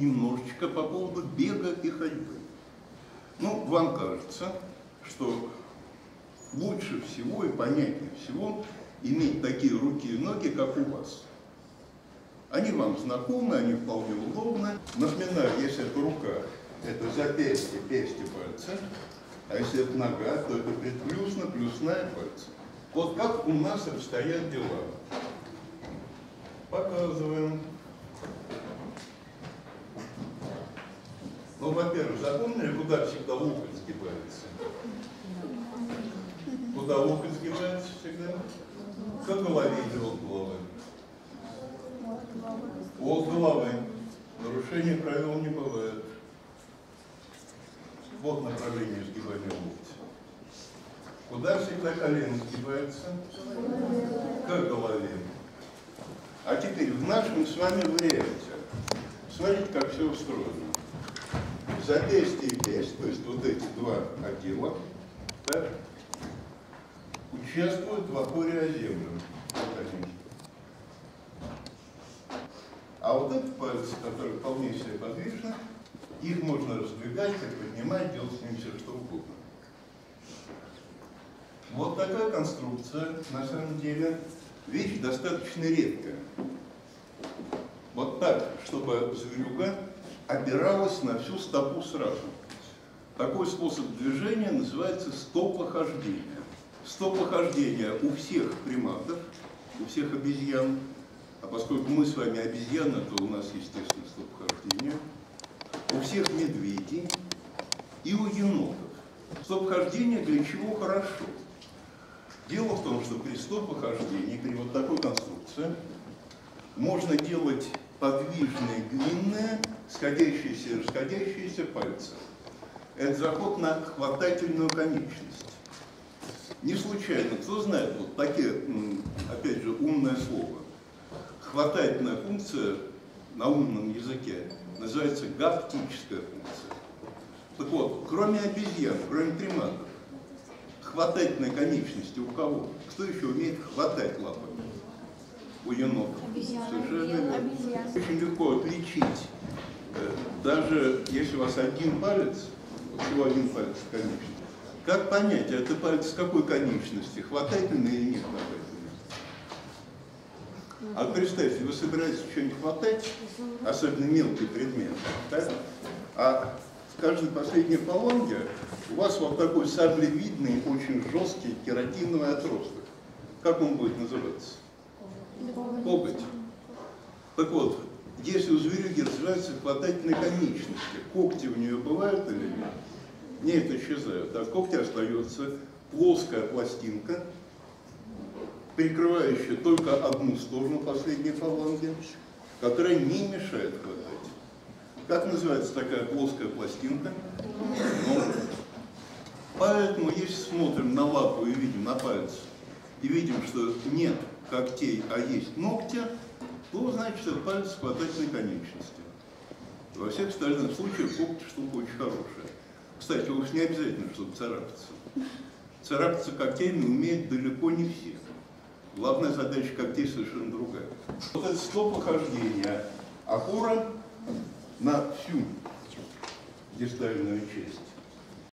немножечко по поводу бега и ходьбы. Ну, вам кажется, что лучше всего и понятнее всего иметь такие руки и ноги, как у вас. Они вам знакомы, они вполне удобны. Напоминаю, если это рука, это запястье, пястье пальца, а если это нога, то это предплюсно, плюсная пальца. Вот как у нас обстоят дела. Показываем. Ну, во-первых, запомнили, куда всегда локоть сгибается? Куда локоть сгибается всегда? К голове или от головы? От головы. Нарушения правил не бывает. Вот направление сгибания локтя. Куда всегда колено сгибается? К голове. А теперь в нашем с вами варианте. Смотрите, как все устроено. Запястье и пясть, то есть вот эти два отдела, так, участвуют в опоре о землю. А вот этот палец, который вполне себе подвижны, их можно раздвигать, поднимать, делать с ним все что угодно. Вот такая конструкция, на самом деле, вещь достаточно редкая. Вот так, чтобы зверюга опиралась на всю стопу сразу. Такой способ движения называется стопохождение. Стопохождение у всех приматов, у всех обезьян, а поскольку мы с вами обезьяны, то у нас, естественно, стопохождение, у всех медведей и у енотов. Стопохождение для чего хорошо? Дело в том, что при стопохождении, при вот такой конструкции, можно делать подвижные, длинные, сходящиеся и расходящиеся пальцы. Это заход на хватательную конечность. Не случайно, кто знает, вот такие, опять же, умное слово. Хватательная функция на умном языке называется гаптическая функция. Так вот, кроме обезьян, кроме приматов, хватательной конечности у кого? Кто еще умеет хватать лапами? У енотов. Совершенно очень легко отличить. Даже если у вас один палец, всего один палец конечности, как понять, это палец с какой конечности? Хватательный или не хватательный? А представьте, вы собираетесь что-нибудь хватать, особенно мелкий предмет, да? А в каждой последней фаланге у вас вот такой саблевидный, очень жесткий кератиновый отросток. Как он будет называться? Коготь. Так вот, если у зверюги развиваются хватательные конечности, когти у нее бывают или нет? Нет, исчезают. А когти остается плоская пластинка, прикрывающая только одну сторону последней фаланги, которая не мешает хватать. Как называется такая плоская пластинка? Ну, поэтому, если смотрим на лапу и видим на палец, и видим, что нет когтей, а есть ногти, то значит, это палец с хватательной конечностью. Во всех остальных случаях когти штука очень хорошая. Кстати, вовсе не обязательно, чтобы царапаться. Царапаться когтями умеют далеко не все. Главная задача когтей совершенно другая. Вот это стопохождение, опора на всю дистальную часть.